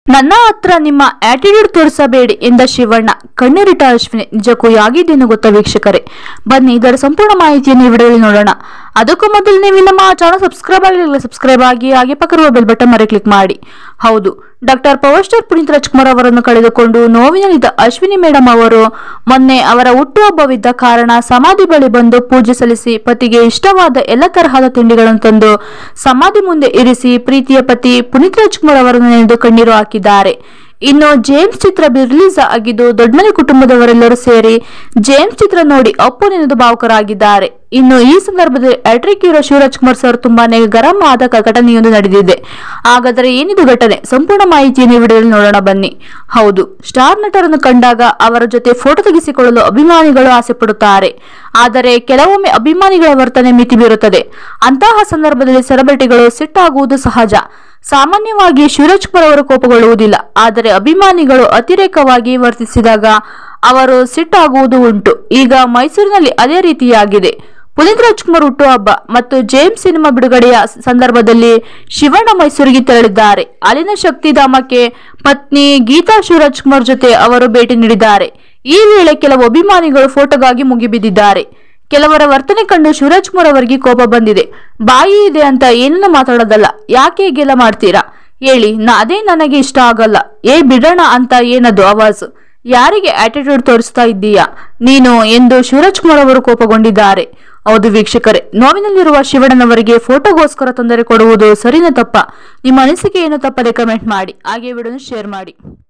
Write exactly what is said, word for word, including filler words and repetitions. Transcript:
ನನ್ನ ಹತ್ರ ನಿಮ್ಮ ಆಟಿಟ್ಯೂಡ್ ತೋರಿಸಬೇಡಿ ಎಂದ ಶಿವಣ್ಣ. ಕಣ್ಣೀರಿಟ್ಟ ಅಶ್ವಿನಿ. ನಿಜಕ್ಕೂ ಯಾಗಿದ್ದೇನು ಗೊತ್ತಾ ವೀಕ್ಷಕರೇ? ಬನ್ನಿ ಇದರ ಸಂಪೂರ್ಣ ಮಾಹಿತಿಯನ್ನು ಈ ವಿಡಿಯೋದಲ್ಲಿ ನೋಡೋಣ. ಅದಕ್ಕೂ ಮೊದಲು ನೀವು ನಮ್ಮ ಚಾನಲ್ ಸಬ್ಸ್ಕ್ರೈಬ್ ಆಗಿರಲಿಲ್ಲ, ಸಬ್ಸ್ಕ್ರೈಬ್ ಆಗಿ ಹಾಗೆ ಪಕ್ಕದ ಬೆಲ್ ಬಟನ್ ಮರೆ ಕ್ಲಿಕ್ ಮಾಡಿ. ಹೌದು, doctor power star Puneeth Rajkumar ಅವರನ್ನು ಕಳೆದುಕೊಂಡು ನೋವಿನಲ್ಲಿದ್ದ ಅಶ್ವಿನಿ ಮೇಡಮ್ ಅವರು ಮೊನ್ನೆ ಅವರ ಹುಟ್ಟುಹಬ್ಬವಿದ್ದ ಕಾರಣ ಸಮಾಧಿ ಬಳಿ ಬಂದು ಪೂಜೆ ಸಲ್ಲಿಸಿ ಪತಿಗೆ ಇಷ್ಟವಾದ ಎಲ್ಲ ತರಹದ ತಿಂಡಿಗಳನ್ನು ತಂದು ಸಮಾಧಿ ಮುಂದೆ ಇರಿಸಿ ಪ್ರೀತಿಯ ಪತಿ ಪುನೀತ್ ರಾಜ್ಕುಮಾರ್ ಅವರನ್ನು ನೆನೆದು ಕಣ್ಣೀರು ಹಾಕಿದ್ದಾರೆ. ಇನ್ನು ಜೇಮ್ಸ್ ಚಿತ್ರ ರಿಲೀಸ್ ಆಗಿದ್ದು ದೊಡ್ಡಮನೆ ಕುಟುಂಬದವರೆಲ್ಲರೂ ಸೇರಿ ಜೇಮ್ಸ್ ಚಿತ್ರ ನೋಡಿ ಅಪ್ಪು ನೆನೆದು ಭಾವುಕರಾಗಿದ್ದಾರೆ. ಇನ್ನು ಈ ಸಂದರ್ಭದಲ್ಲಿ ಹ್ಯಾಟ್ರಿಕ್ ಹೀರೋ ಶಿವರಾಜ್ಕುಮಾರ್ ಸರ್ ತುಂಬಾನೇ ಗರಂ ಆದ ಘಟನೆಯೊಂದು ನಡೆದಿದೆ. ಹಾಗಾದರೆ ಏನಿದು ಘಟನೆ? ಸಂಪೂರ್ಣ ಮಾಹಿತಿಯನ್ನು ಈ ವಿಡಿಯೋದಲ್ಲಿ ನೋಡೋಣ ಬನ್ನಿ. ಹೌದು, ಸ್ಟಾರ್ ನಟರನ್ನು ಕಂಡಾಗ ಅವರ ಜೊತೆ ಫೋಟೋ ತೆಗೆಸಿಕೊಳ್ಳಲು ಅಭಿಮಾನಿಗಳು ಆಸೆ ಪಡುತ್ತಾರೆ. ಆದರೆ ಕೆಲವೊಮ್ಮೆ ಅಭಿಮಾನಿಗಳ ವರ್ತನೆ ಮಿತಿ ಬೀರುತ್ತದೆ. ಅಂತಹ ಸಂದರ್ಭದಲ್ಲಿ ಸೆಲೆಬ್ರಿಟಿಗಳು ಸಿಟ್ಟಾಗುವುದು ಸಹಜ. ಸಾಮಾನ್ಯವಾಗಿ ಶಿವರಾಜ್ಕುಮಾರ್ ಅವರು ಕೋಪಗೊಳ್ಳುವುದಿಲ್ಲ, ಆದರೆ ಅಭಿಮಾನಿಗಳು ಅತಿರೇಕವಾಗಿ ವರ್ತಿಸಿದಾಗ ಅವರು ಸಿಟ್ಟಾಗುವುದು ಉಂಟು. ಈಗ ಮೈಸೂರಿನಲ್ಲಿ ಅದೇ ರೀತಿಯಾಗಿದೆ. ಪುನೀತ್ ರಾಜ್ಕುಮಾರ್ ಹುಟ್ಟುಹಬ್ಬ ಮತ್ತು ಜೇಮ್ಸ್ ಸಿನಿಮಾ ಬಿಡುಗಡೆಯ ಸಂದರ್ಭದಲ್ಲಿ ಶಿವಣ್ಣ ಮೈಸೂರಿಗೆ ತೆರಳಿದ್ದಾರೆ. ಅಲ್ಲಿನ ಶಕ್ತಿಧಾಮಕ್ಕೆ ಪತ್ನಿ ಗೀತಾ ಶಿವರಾಜ್ಕುಮಾರ್ ಜೊತೆ ಅವರು ಭೇಟಿ ನೀಡಿದ್ದಾರೆ. ಈ ವೇಳೆ ಕೆಲವು ಅಭಿಮಾನಿಗಳು ಫೋಟೋಗಾಗಿ ಮುಗಿಬಿದ್ದಿದ್ದಾರೆ. ಕೆಲವರ ವರ್ತನೆ ಕಂಡು ಶಿವರಾಜ್ಕುಮಾರ್ ಅವರಿಗೆ ಕೋಪ ಬಂದಿದೆ. ಬಾಯಿ ಇದೆ ಅಂತ ಏನನ್ನು ಮಾತಾಡೋದಲ್ಲ, ಯಾಕೆ ಹೀಗೆಲ್ಲ ಮಾಡ್ತೀರಾ ಹೇಳಿ, ನಾ ಅದೇ ನನಗೆ ಇಷ್ಟ ಆಗಲ್ಲ, ಏ ಬಿಡೋಣ ಅಂತ ಏನದು ಆವಾಜ್, ಯಾರಿಗೆ ಆಟಿಟ್ಯೂಡ್ ತೋರಿಸ್ತಾ ಇದ್ದೀಯಾ ನೀನು ಎಂದು ಶಿವರಾಜ್ಕುಮಾರ್ ಅವರು ಕೋಪಗೊಂಡಿದ್ದಾರೆ. ಹೌದು ವೀಕ್ಷಕರೇ, ನೋವಿನಲ್ಲಿರುವ ಶಿವಣ್ಣನವರಿಗೆ ಫೋಟೋಗೋಸ್ಕರ ತೊಂದರೆ ಕೊಡುವುದು ಸರಿನ ತಪ್ಪ? ನಿಮ್ಮ ಅನಿಸಿಕೆ ಏನು ತಪ್ಪದೆ ಕಮೆಂಟ್ ಮಾಡಿ, ಹಾಗೆ ವಿಡಿಯೋನ ಶೇರ್ ಮಾಡಿ.